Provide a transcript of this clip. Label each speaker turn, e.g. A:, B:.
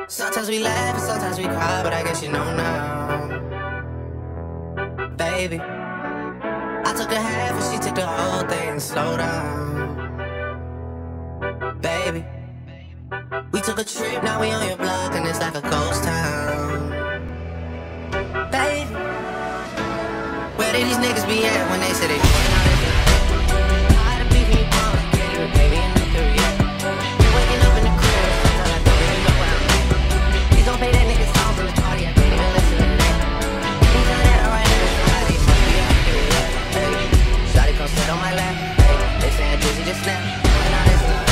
A: Sometimes we laugh and sometimes we cry, but I guess you know now. Baby, I took a half and she took the whole thing. Slow down. Baby, we took a trip, now we on your block and it's like a ghost town. Baby, where did these niggas be at when they said they going out at night? Tired of beefing you on, can't even pay me enough to react. Been waking up in the crib, sometimes I don't even know where I'm at. Please don't play that nigga song from the party, I can't even listen to that. Things on that right now, somebody must be out here, baby. Shawty come sit on my lap, baby. They saying Drizzy just snap, and I listen.